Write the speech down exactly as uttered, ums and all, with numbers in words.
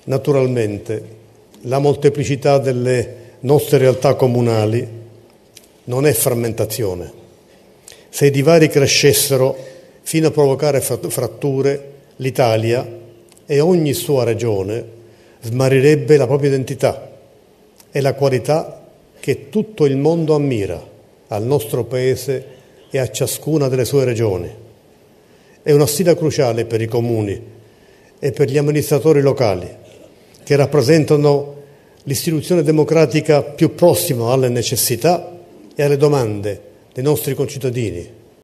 Naturalmente, la molteplicità delle nostre realtà comunali non è frammentazione. Se i divari crescessero fino a provocare fratture, l'Italia e ogni sua regione smarirebbe la propria identità e la qualità che tutto il mondo ammira al nostro Paese e a ciascuna delle sue regioni. È una sfida cruciale per i comuni e per gli amministratori locali, che rappresentano l'istituzione democratica più prossima alle necessità e alle domande dei nostri concittadini,